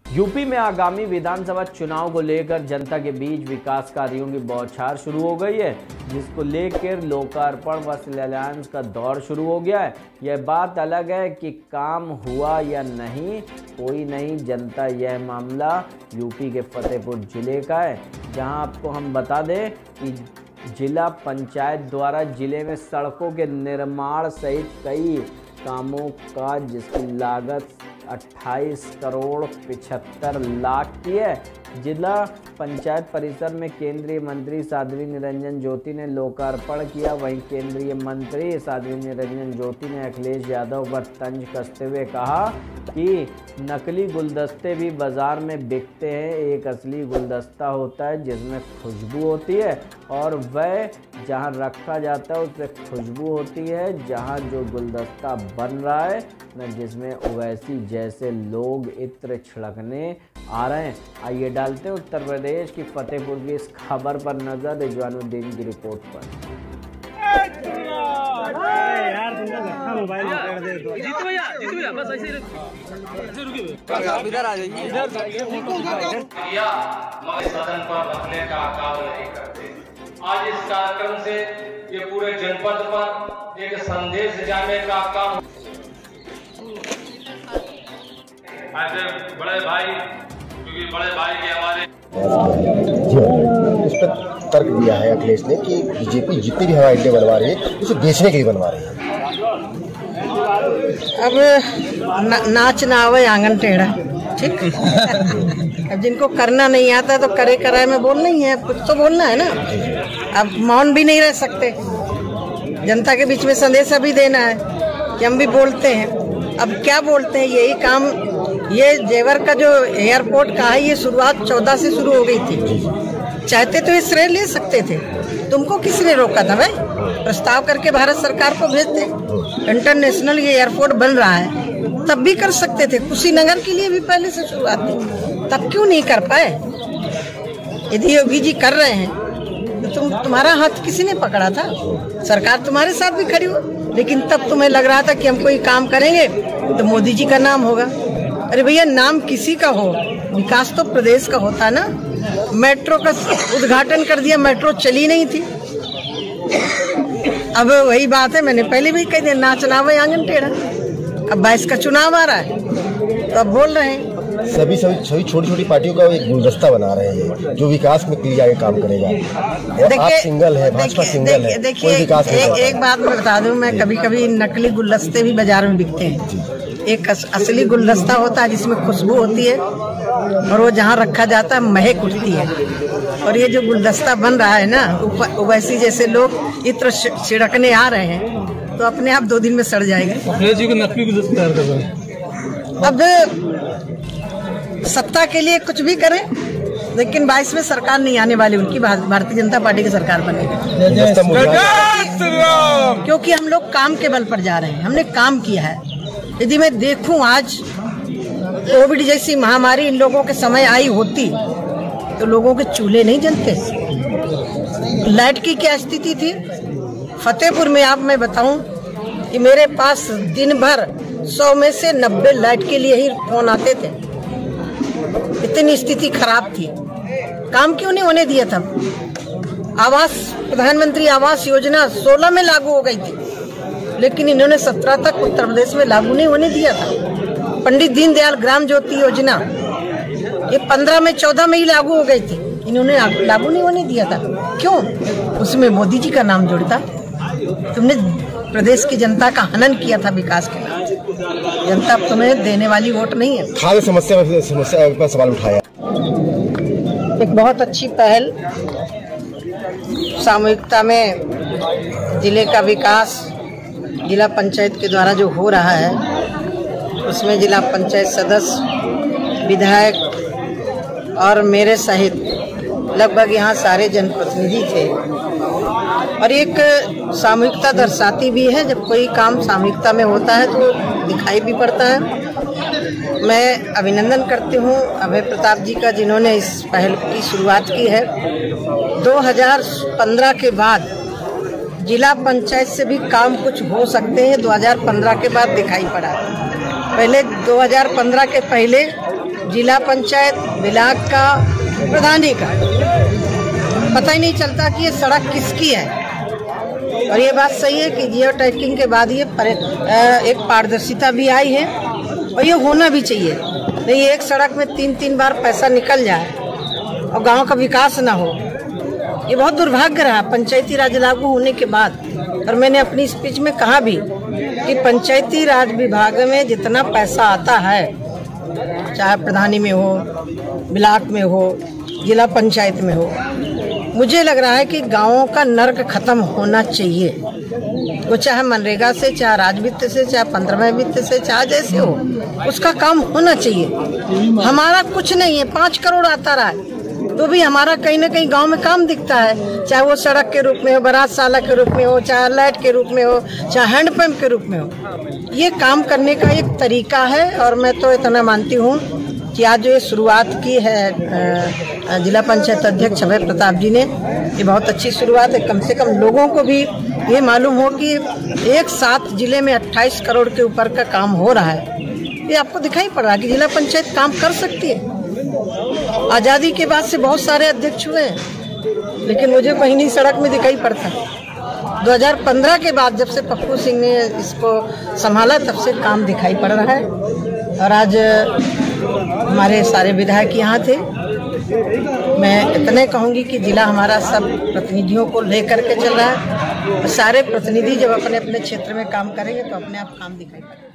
UP में आगामी विधानसभा चुनाव को लेकर जनता के बीच विकास कार्यों की बौछार शुरू हो गई है, जिसको लेकर लोकार्पण व शिलान्यास का दौर शुरू हो गया है। यह बात अलग है कि काम हुआ या नहीं, कोई नहीं जनता। यह मामला यूपी के फतेहपुर जिले का है, जहां आपको हम बता दें कि जिला पंचायत द्वारा जिले में सड़कों के निर्माण सहित कई कामों का जिसकी लागत 28 करोड़ 75 लाख की है। जिला पंचायत परिसर में केंद्रीय मंत्री साध्वी निरंजन ज्योति ने लोकार्पण किया। वहीं केंद्रीय मंत्री साध्वी निरंजन ज्योति ने अखिलेश यादव पर तंज कसते हुए कहा कि नकली गुलदस्ते भी बाजार में बिकते हैं, एक असली गुलदस्ता होता है जिसमें खुशबू होती है और वह जहां रखा जाता है उससे खुशबू होती है। जहां जो गुलदस्ता बन रहा है न जिसमें ओवैसी जैसे लोग इत्र छिड़कने आ रहे हैं। आइए डालते हैं उत्तर प्रदेश की फतेहपुर की इस खबर पर नजर, रिजवानुद्दीन की रिपोर्ट पर। इधर आ जाइए, इधर सदन पर रखने का काम नहीं करते। आज इस कार्यक्रम से ये पूरे जनपद पर एक संदेश जाने का काम। ऐसे बड़े भाई, क्योंकि बड़े भाई के हमारे इस पर तर्क दिया है अखिलेश ने कि बीजेपी जितनी भी हवाई अड्डे बनवा रही है उसे बेचने के लिए बनवा रही है। अब नाच ना आवे आंगन टेढ़ा, ठीक। अब जिनको करना नहीं आता तो करे कराए में बोलना ही है, कुछ तो बोलना है ना। अब मौन भी नहीं रह सकते, जनता के बीच में संदेश भी देना है कि हम भी बोलते हैं। अब क्या बोलते हैं, यही काम, ये जेवर का जो एयरपोर्ट का है ये शुरुआत 14 से शुरू हो गई थी। चाहते तो ये श्रेय ले सकते थे, तुमको किसने रोका था भाई? प्रस्ताव करके भारत सरकार को भेजते, इंटरनेशनल ये एयरपोर्ट बन रहा है, तब भी कर सकते थे। कुशीनगर के लिए भी पहले से शुरुआत थी, तब क्यों नहीं कर पाए? यदि योगी जी कर रहे हैं तो तुम्हारा हाथ किसी ने पकड़ा था? सरकार तुम्हारे साथ भी खड़ी हो, लेकिन तब तुम्हें लग रहा था कि हम कोई काम करेंगे तो मोदी जी का नाम होगा। अरे भैया, नाम किसी का हो, विकास तो प्रदेश का होता है ना। मेट्रो का उद्घाटन कर दिया, मेट्रो चली नहीं थी। अब वही बात है, मैंने पहले भी कह दिया, नाच ना आवे आंगन टेढ़ा। अब 22 का चुनाव आ रहा है तो अब बोल रहे हैं सभी छोटी छोटी पार्टियों का एक गुलदस्ता बना रहे हैं जो विकास में के लिए आगे काम करेगा। आप सिंगल है, भाजपा सिंगल है, कोई विकास नहीं। एक बात मैं बता दूं, मैं कभी कभी नकली गुलदस्ते भी बाजार में बिकते हैं। एक असली गुलदस्ता होता है जिसमें खुशबू होती है और वो जहाँ रखा जाता है महक उठती है। और ये जो गुलदस्ता बन रहा है ना, ओवैसी जैसे लोग इत्र छिड़कने आ रहे हैं तो अपने आप 2 दिन में सड़ जाएगा। नकली गुलदस्ता तैयार कर रहे हैं। अब सत्ता के लिए कुछ भी करें, लेकिन 22 में सरकार नहीं आने वाली, उनकी भारतीय जनता पार्टी की सरकार बनेगी। क्योंकि हम लोग काम के बल पर जा रहे हैं, हमने काम किया है। यदि मैं देखूं आज कोविड जैसी महामारी इन लोगों के समय आई होती तो लोगों के चूल्हे नहीं जलते। लाइट की क्या स्थिति थी फतेहपुर में, आप मैं बताऊं कि मेरे पास दिन भर 100 में से 90 लाइट के लिए ही फोन आते थे। इतनी स्थिति खराब थी, काम क्यों नहीं होने दिया था? आवास, प्रधानमंत्री आवास योजना 16 में लागू हो गई थी, लेकिन इन्होंने 17 तक उत्तर प्रदेश में लागू नहीं होने दिया था। पंडित दीनदयाल ग्राम ज्योति योजना ये 15 में 14 में ही लागू हो गई थी, इन्होंने लागू नहीं होने दिया था। क्यों? उसमें मोदी जी का नाम जुड़ता। तुमने प्रदेश की जनता का हनन किया था विकास के नाम से। जनता तुम्हें देने वाली वोट नहीं है। खाद्य समस्या पर सवाल उठाया। एक बहुत अच्छी पहल, सामूहिकता में जिले का विकास जिला पंचायत के द्वारा जो हो रहा है, उसमें जिला पंचायत सदस्य, विधायक और मेरे सहित लगभग यहाँ सारे जनप्रतिनिधि थे। और एक सामूहिकता दर्शाती भी है, जब कोई काम सामूहिकता में होता है तो दिखाई भी पड़ता है। मैं अभिनंदन करती हूँ अभय प्रताप जी का, जिन्होंने इस पहल की शुरुआत की है। 2015 के बाद जिला पंचायत से भी काम कुछ हो सकते हैं, 2015 के बाद दिखाई पड़ा। पहले 2015 के पहले जिला पंचायत ब्लॉक का प्रधानी का पता ही नहीं चलता कि ये सड़क किसकी है। और ये बात सही है कि जियो टैगिंग के बाद ये एक पारदर्शिता भी आई है और ये होना भी चाहिए। नहीं एक सड़क में 3-3 बार पैसा निकल जाए और गांव का विकास ना हो, ये बहुत दुर्भाग्य रहा पंचायती राज लागू होने के बाद। और मैंने अपनी स्पीच में कहा भी कि पंचायती राज विभाग में जितना पैसा आता है, चाहे प्रधानी में हो, ब्लॉक में हो, जिला पंचायत में हो, मुझे लग रहा है कि गांवों का नर्क खत्म होना चाहिए। वो चाहे मनरेगा से, चाहे राज वित्त से, चाहे 15वें वित्त से, चाहे जैसे हो, उसका काम होना चाहिए। हमारा कुछ नहीं है, 5 करोड़ आता रहा है तो भी हमारा कहीं ना कहीं गांव में काम दिखता है, चाहे वो सड़क के रूप में हो, बारातशाला के रूप में हो, चाहे लाइट के रूप में हो, चाहे हैंडपंप के रूप में हो। ये काम करने का एक तरीका है। और मैं तो इतना मानती हूँ कि आज जो ये शुरुआत की है जिला पंचायत अध्यक्ष अभय प्रताप जी ने, ये बहुत अच्छी शुरुआत है। कम से कम लोगों को भी ये मालूम हो कि एक साथ जिले में 28 करोड़ के ऊपर का काम हो रहा है। ये आपको दिखाई पड़ रहा है कि जिला पंचायत काम कर सकती है। आज़ादी के बाद से बहुत सारे अध्यक्ष हुए हैं, लेकिन मुझे कहीं नहीं सड़क में दिखाई पड़ता। 2015 के बाद जब से पप्पू सिंह ने इसको संभाला तब से काम दिखाई पड़ रहा है। और आज हमारे सारे विधायक यहाँ थे। मैं इतने कहूँगी कि जिला हमारा सब प्रतिनिधियों को लेकर के चल रहा है। सारे प्रतिनिधि जब अपने अपने क्षेत्र में काम करेंगे तो अपने आप काम दिखाई पड़ेगा।